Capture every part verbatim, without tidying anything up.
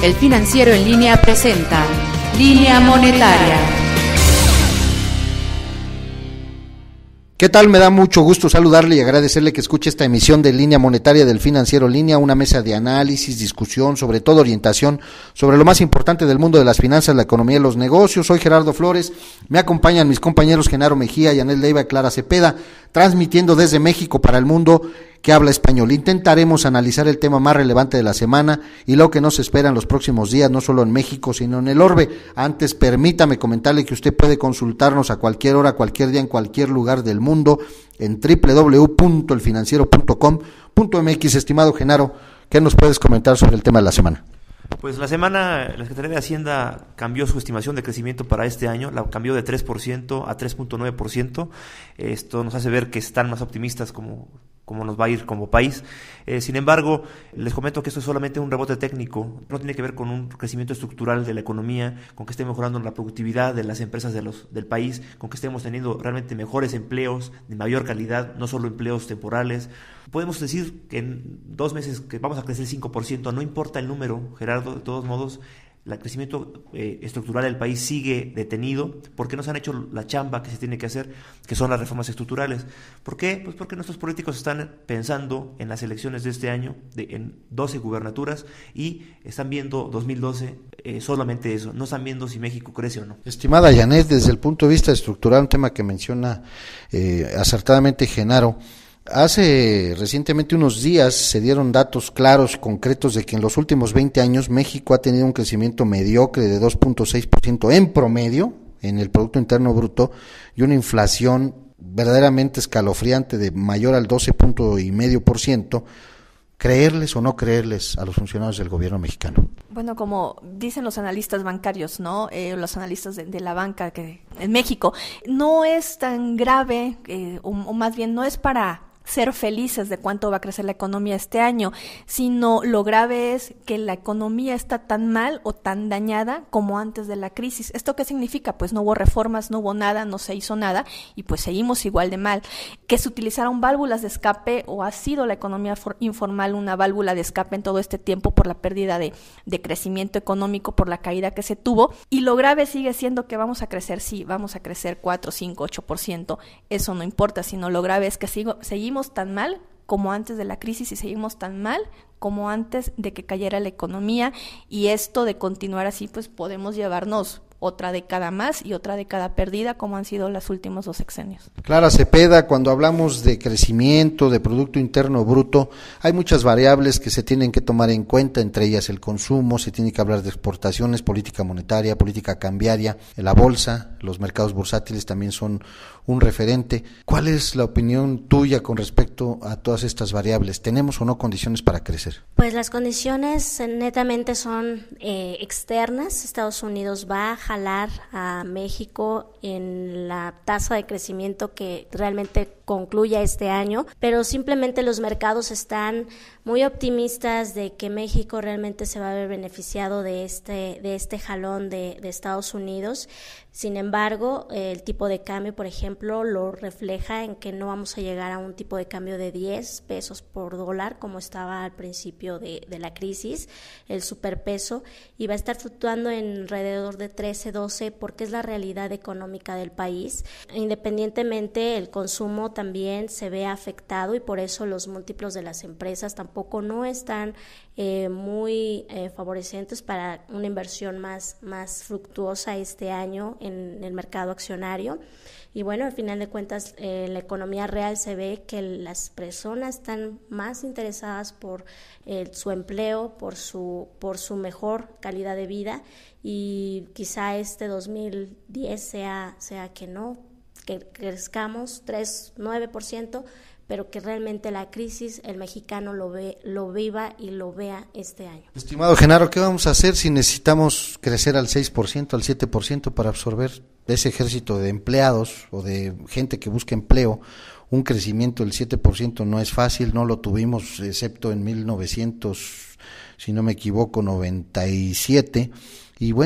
El Financiero en Línea presenta Línea Monetaria. ¿Qué tal? Me da mucho gusto saludarle y agradecerle que escuche esta emisión de Línea Monetaria del Financiero en Línea, una mesa de análisis, discusión, sobre todo orientación sobre lo más importante del mundo de las finanzas, la economía y los negocios. Soy Gerardo Flores, me acompañan mis compañeros Genaro Mejía, Yanel Leiva y Clara Cepeda, transmitiendo desde México para el mundo que habla español. Intentaremos analizar el tema más relevante de la semana y lo que nos espera en los próximos días, no solo en México, sino en el orbe. Antes, permítame comentarle que usted puede consultarnos a cualquier hora, cualquier día, en cualquier lugar del mundo, en doble u doble u doble u punto el financiero punto com punto m x. Estimado Genaro, ¿qué nos puedes comentar sobre el tema de la semana? Pues la semana, la Secretaría de Hacienda cambió su estimación de crecimiento para este año, la cambió de tres por ciento a tres punto nueve por ciento. Esto nos hace ver que están más optimistas como, como nos va a ir como país. Eh, sin embargo, les comento que esto es solamente un rebote técnico, no tiene que ver con un crecimiento estructural de la economía, con que esté mejorando la productividad de las empresas de los, del país, con que estemos teniendo realmente mejores empleos de mayor calidad, no solo empleos temporales. Podemos decir que en dos meses que vamos a crecer cinco por ciento, no importa el número, Gerardo, de todos modos, el crecimiento eh, estructural del país sigue detenido porque no se han hecho la chamba que se tiene que hacer, que son las reformas estructurales. ¿Por qué? Pues porque nuestros políticos están pensando en las elecciones de este año, de, en doce gubernaturas, y están viendo dos mil doce eh, solamente eso, no están viendo si México crece o no. Estimada Yanet, desde el punto de vista estructural, un tema que menciona eh, acertadamente Genaro, hace recientemente unos días se dieron datos claros y concretos de que en los últimos veinte años México ha tenido un crecimiento mediocre de dos punto seis por ciento en promedio en el Producto Interno Bruto y una inflación verdaderamente escalofriante de mayor al doce punto cinco por ciento. ¿Creerles o no creerles a los funcionarios del gobierno mexicano? Bueno, como dicen los analistas bancarios, ¿no? Eh, los analistas de, de la banca que en México, no es tan grave, eh, o, o más bien no es para ser felices de cuánto va a crecer la economía este año, sino lo grave es que la economía está tan mal o tan dañada como antes de la crisis. ¿Esto qué significa? Pues no hubo reformas, no hubo nada, no se hizo nada y pues seguimos igual de mal. Que se utilizaron válvulas de escape o ha sido la economía for- informal una válvula de escape en todo este tiempo por la pérdida de, de crecimiento económico, por la caída que se tuvo, y lo grave sigue siendo que vamos a crecer, sí, vamos a crecer cuatro, cinco, ocho por ciento, eso no importa, sino lo grave es que sigo, seguimos tan mal como antes de la crisis y seguimos tan mal como antes de que cayera la economía, y esto de continuar así pues podemos llevarnos otra década más y otra década perdida como han sido los últimos dos sexenios. Clara Cepeda, cuando hablamos de crecimiento, de Producto Interno Bruto, hay muchas variables que se tienen que tomar en cuenta, entre ellas el consumo, se tiene que hablar de exportaciones, política monetaria, política cambiaria, la bolsa, los mercados bursátiles también son un referente. ¿Cuál es la opinión tuya con respecto a todas estas variables? ¿Tenemos o no condiciones para crecer? Pues las condiciones netamente son eh, externas. Estados Unidos va a jalar a México en la tasa de crecimiento que realmente concluya este año, pero simplemente los mercados están muy optimistas de que México realmente se va a ver beneficiado de este, de este jalón de, de Estados Unidos. Sin embargo, el tipo de cambio, por ejemplo, lo refleja en que no vamos a llegar a un tipo de cambio de diez pesos por dólar como estaba al principio de, de la crisis, el superpeso, y va a estar fluctuando en alrededor de trece, doce, porque es la realidad económica del país. Independientemente, el consumo también se ve afectado y por eso los múltiplos de las empresas tampoco no están eh, muy eh, favorecientes para una inversión más, más fructuosa este año en el mercado accionario. Y bueno, al final de cuentas, eh, en la economía real se ve que las personas están más interesadas por eh, su empleo, por su, por su mejor calidad de vida, y quizá este dos mil diez sea, sea que no, que crezcamos tres, nueve por ciento, pero que realmente la crisis el mexicano lo ve, lo viva y lo vea este año. Estimado Genaro, ¿qué vamos a hacer si necesitamos crecer al seis por ciento, al siete por ciento para absorber ese ejército de empleados o de gente que busca empleo? Un crecimiento del siete por ciento no es fácil, no lo tuvimos excepto en mil novecientos, si no me equivoco, noventa y siete, y bueno,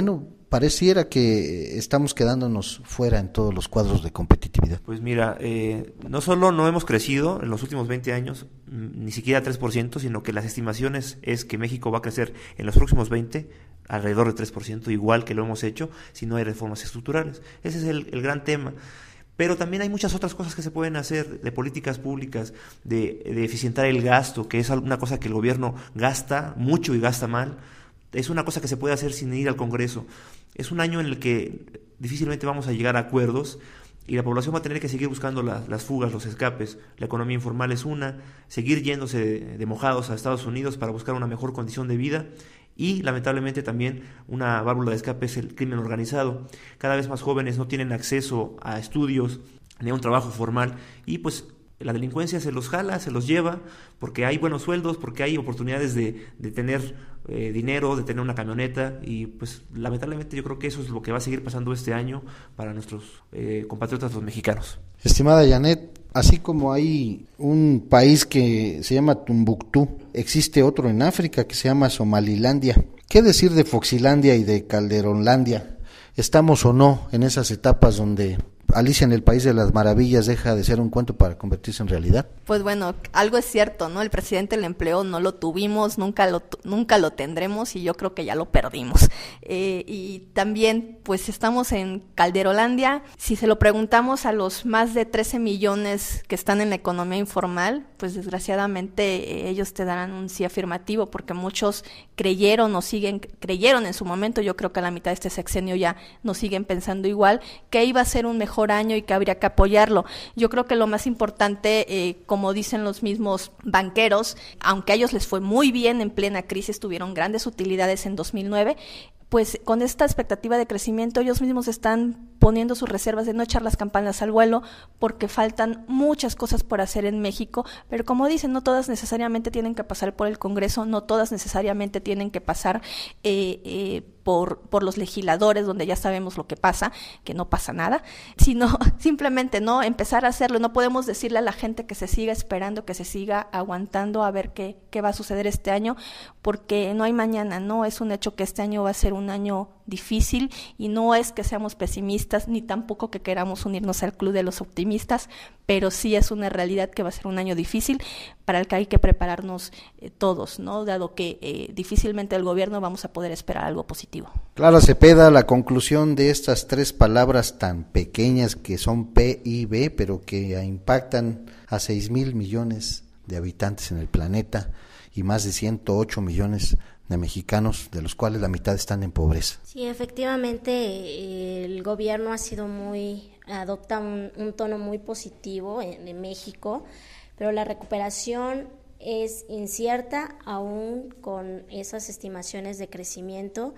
pareciera que estamos quedándonos fuera en todos los cuadros de competitividad. Pues mira, eh, no solo no hemos crecido en los últimos veinte años, ni siquiera tres por ciento, sino que las estimaciones es que México va a crecer en los próximos veinte alrededor de tres por ciento, igual que lo hemos hecho si no hay reformas estructurales. Ese es el, el gran tema. Pero también hay muchas otras cosas que se pueden hacer, de políticas públicas, de, de eficientar el gasto, que es una cosa que el gobierno gasta mucho y gasta mal. Es una cosa que se puede hacer sin ir al Congreso. Es un año en el que difícilmente vamos a llegar a acuerdos y la población va a tener que seguir buscando la, las fugas, los escapes. La economía informal es una, seguir yéndose de, de mojados a Estados Unidos para buscar una mejor condición de vida. Y lamentablemente también una válvula de escape es el crimen organizado. Cada vez más jóvenes no tienen acceso a estudios ni a un trabajo formal y pues la delincuencia se los jala, se los lleva, porque hay buenos sueldos, porque hay oportunidades de, de tener eh, dinero, de tener una camioneta y pues lamentablemente yo creo que eso es lo que va a seguir pasando este año para nuestros eh, compatriotas los mexicanos. Estimada Janet, así como hay un país que se llama Tumbuctú, existe otro en África que se llama Somalilandia. ¿Qué decir de Foxilandia y de Calderonlandia? ¿Estamos o no en esas etapas donde Alicia en el País de las Maravillas deja de ser un cuento para convertirse en realidad? Pues bueno, algo es cierto, ¿no? El presidente del empleo no lo tuvimos, nunca lo nunca lo tendremos y yo creo que ya lo perdimos. Eh, y también, pues estamos en Calderolandia. Si se lo preguntamos a los más de trece millones que están en la economía informal, pues desgraciadamente eh, ellos te darán un sí afirmativo, porque muchos creyeron o siguen, creyeron en su momento, yo creo que a la mitad de este sexenio ya no siguen pensando igual, que iba a ser un mejor año y que habría que apoyarlo. Yo creo que lo más importante, eh, como dicen los mismos banqueros, aunque a ellos les fue muy bien en plena crisis, tuvieron grandes utilidades en dos mil nueve, pues con esta expectativa de crecimiento ellos mismos están poniendo sus reservas de no echar las campanas al vuelo, porque faltan muchas cosas por hacer en México, pero como dicen, no todas necesariamente tienen que pasar por el Congreso, no todas necesariamente tienen que pasar eh, eh, por, por los legisladores, donde ya sabemos lo que pasa, que no pasa nada, sino simplemente no empezar a hacerlo. No podemos decirle a la gente que se siga esperando, que se siga aguantando a ver qué, qué va a suceder este año, porque no hay mañana, no es un hecho que este año va a ser un año difícil y no es que seamos pesimistas ni tampoco que queramos unirnos al club de los optimistas, pero sí es una realidad que va a ser un año difícil para el que hay que prepararnos eh, todos, ¿no? Dado que eh, difícilmente el gobierno vamos a poder esperar algo positivo. Clara Cepeda, la conclusión de estas tres palabras tan pequeñas que son P I B, pero que impactan a seis mil millones de habitantes en el planeta y más de ciento ocho millones de mexicanos, de los cuales la mitad están en pobreza. Sí, efectivamente, el gobierno ha sido muy, adopta un, un tono muy positivo en, en México, pero la recuperación es incierta aún con esas estimaciones de crecimiento.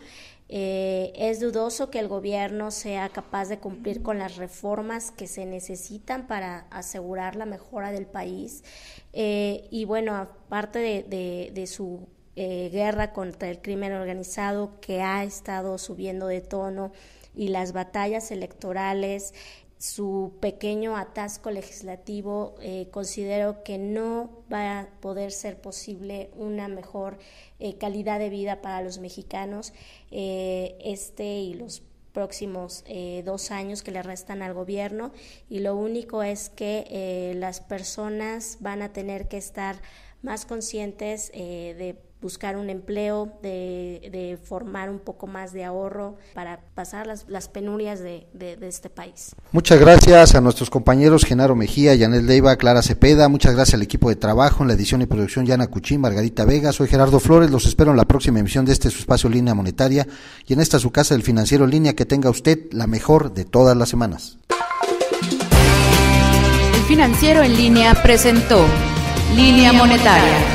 Eh, es dudoso que el gobierno sea capaz de cumplir con las reformas que se necesitan para asegurar la mejora del país. Eh, y bueno, aparte de, de, de su Eh, guerra contra el crimen organizado, que ha estado subiendo de tono, y las batallas electorales, su pequeño atasco legislativo, eh, considero que no va a poder ser posible una mejor eh, calidad de vida para los mexicanos eh, este y los próximos eh, dos años que le restan al gobierno, y lo único es que eh, las personas van a tener que estar más conscientes eh, de buscar un empleo, de, de formar un poco más de ahorro para pasar las, las penurias de, de, de este país. Muchas gracias a nuestros compañeros Genaro Mejía, Janet Leiva, Clara Cepeda. Muchas gracias al equipo de trabajo en la edición y producción, Yana Cuchín, Margarita Vega. Soy Gerardo Flores, los espero en la próxima emisión de este su espacio Línea Monetaria y en esta su casa del Financiero en Línea. Que tenga usted la mejor de todas las semanas. El Financiero en Línea presentó Línea Monetaria.